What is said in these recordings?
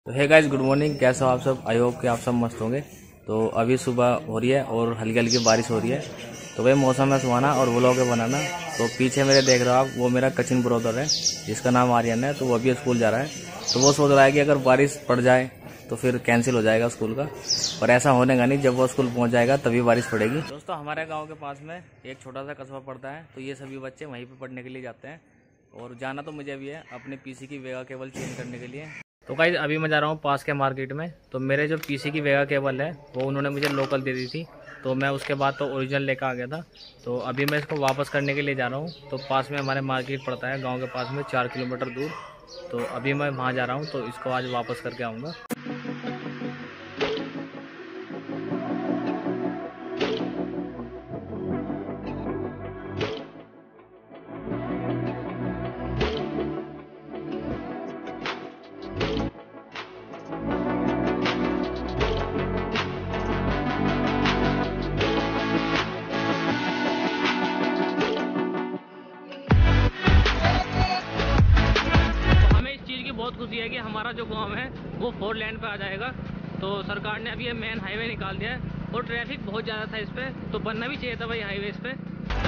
तो hey guys, good morning. कैसे हो आप सब? आई होप कि आप सब मस्त होंगे। तो अभी सुबह हो रही है और हल्की हल्की बारिश हो रही है। तो भाई मौसम है सुहाना और व्लॉग है बनाना। तो पीछे मेरे देख रहे हो आप, वो मेरा कचिन ब्रदर है जिसका नाम आर्यन है। तो वो अभी स्कूल जा रहा है। तो वो सोच रहा है कि अगर बारिश पड़ जाए तो फिर कैंसिल हो जाएगा स्कूल का, पर ऐसा होने का नहीं। जब वो स्कूल पहुंच जाएगा तभी बारिश पड़ेगी। दोस्तों, हमारे गाँव के पास में एक छोटा सा कस्बा पड़ता है। तो ये सभी बच्चे वहीं पर पढ़ने के लिए जाते हैं और जाना तो मुझे भी है अपने पीसी की वेगा केबल चेंज करने के लिए। तो गाइस, अभी मैं जा रहा हूँ पास के मार्केट में। तो मेरे जो पीसी की वेगा केबल है वो उन्होंने मुझे लोकल दे दी थी। तो मैं उसके बाद तो ओरिजिनल लेकर आ गया था। तो अभी मैं इसको वापस करने के लिए जा रहा हूँ। तो पास में हमारे मार्केट पड़ता है गांव के पास में 4 किलोमीटर दूर। तो अभी मैं वहाँ जा रहा हूँ। तो इसको आज वापस करके आऊँगा। बहुत खुशी है कि हमारा जो गांव है वो 4 लेन पे आ जाएगा। तो सरकार ने अभी ये मेन हाईवे निकाल दिया है और ट्रैफिक बहुत ज़्यादा था इस पे। तो बनना भी चाहिए था भाई हाईवे इस पे।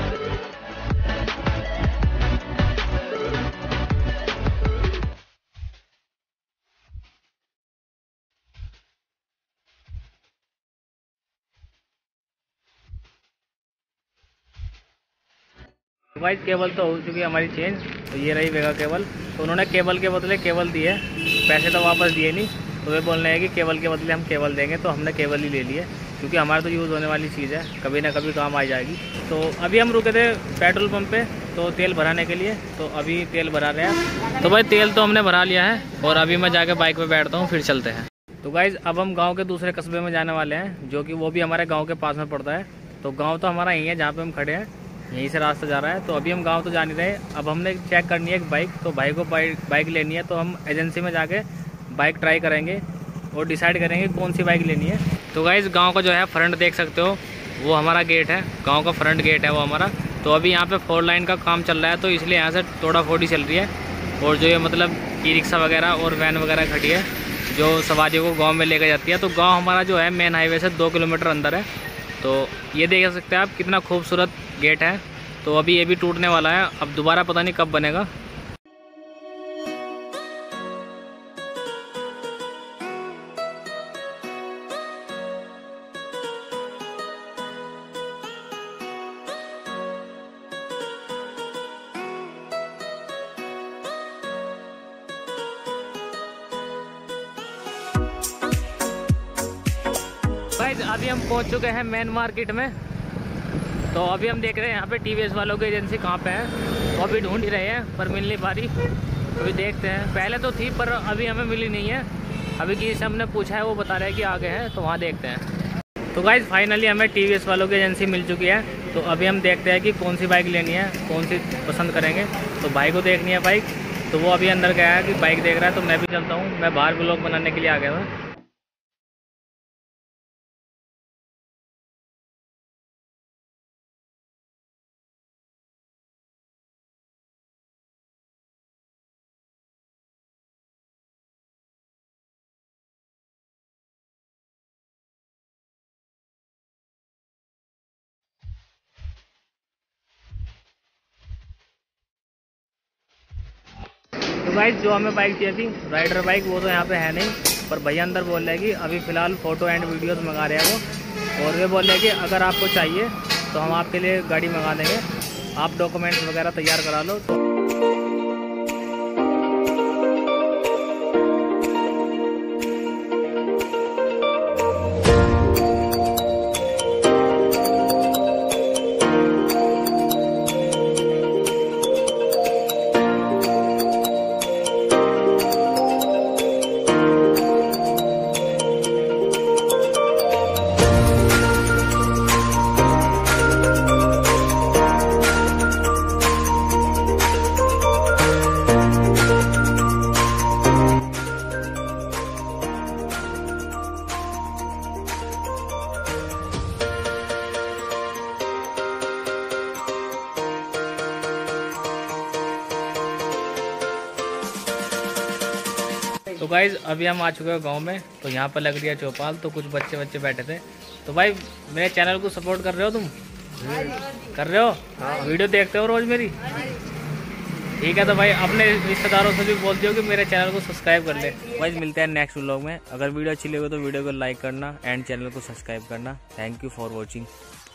गाइस, केबल तो हो चुकी है हमारी चेंज। तो ये रही वेगा केबल। तो उन्होंने केबल के बदले केबल दी है, पैसे तो वापस दिए नहीं। तो वे बोल रहे हैं कि केबल के बदले हम केबल देंगे। तो हमने केबल ही ले लिए क्योंकि हमारे तो यूज़ होने वाली चीज़ है, कभी ना कभी काम आ जाएगी। तो अभी हम रुके थे पेट्रोल पंप पे तो तेल भराने के लिए। तो अभी तेल भरा रहे हैं। तो भाई तेल तो हमने भरा लिया है और अभी मैं जाके बाइक पे बैठता हूँ, फिर चलते हैं। तो गाइज़, अब हम गाँव के दूसरे कस्बे में जाने वाले हैं, जो कि वो भी हमारे गाँव के पास में पड़ता है। तो गाँव तो हमारा यही है जहाँ पर हम खड़े हैं, यहीं से रास्ता जा रहा है। तो अभी हम गांव तो जा नहीं रहे। अब हमने चेक करनी है एक बाइक। तो भाई को बाइक लेनी है। तो हम एजेंसी में जाके बाइक ट्राई करेंगे और डिसाइड करेंगे कौन सी बाइक लेनी है। तो गाइस, गांव का जो है फ्रंट देख सकते हो, वो हमारा गेट है। गांव का फ्रंट गेट है वो हमारा। तो अभी यहाँ पे 4 लाइन का काम चल रहा है, तो इसलिए यहाँ से तोड़ा-फोड़ी चल रही है। और जो ये मतलब ई रिक्शा वगैरह और वैन वगैरह खड़ी है जो सवारियों को गाँव में लेकर जाती है। तो गाँव हमारा जो है मेन हाईवे से 2 किलोमीटर अंदर है। तो ये देख सकते हैं आप, कितना खूबसूरत गेट है। तो अभी ये भी टूटने वाला है, अब दोबारा पता नहीं कब बनेगा। गाइस, अभी हम पहुंच चुके हैं मेन मार्केट में। तो अभी हम देख रहे हैं यहाँ पे टीवीएस वालों की एजेंसी कहाँ पे है। तो अभी ढूंढ ही रहे हैं पर मिल नहीं पा रही। अभी देखते हैं, पहले तो थी पर अभी हमें मिली नहीं है। अभी किसी से हमने पूछा है, वो बता रहे हैं कि आगे है, तो वहाँ देखते हैं। तो गाइस, फाइनली हमें टीवीएस वालों की एजेंसी मिल चुकी है। तो अभी हम देखते हैं कि कौन सी बाइक लेनी है, कौन सी पसंद करेंगे। तो भाई को देखनी है बाइक। तो वो अभी अंदर गया है कि बाइक देख रहा है। तो मैं भी चलता हूँ, मैं बाहर व्लॉग बनाने के लिए आ गया था। तो गाइस, जो हमें बाइक चाहिए थी राइडर बाइक, वो तो यहाँ पे है नहीं। पर भैया अंदर बोल रहे हैं कि अभी फ़िलहाल फ़ोटो एंड वीडियोस मंगा रहे हैं वो। और वे बोल रहे हैं कि अगर आपको चाहिए तो हम आपके लिए गाड़ी मंगा देंगे, आप डॉक्यूमेंट्स वगैरह तैयार करा लो। तो तो गाइज अभी हम आ चुके हैं गांव में। तो यहाँ पर लग रही है चौपाल, तो कुछ बच्चे बैठे थे। तो भाई मेरे चैनल को सपोर्ट कर रहे हो तुम? कर रहे हो? हाँ। वीडियो देखते हो रोज मेरी? ठीक है, तो भाई अपने रिश्तेदारों से भी बोल दियो कि मेरे चैनल को सब्सक्राइब कर ले। भाई मिलते हैं नेक्स्ट व्लॉग में। अगर वीडियो अच्छी लगे तो वीडियो को लाइक करना एंड चैनल को सब्सक्राइब करना। Thank you for watching.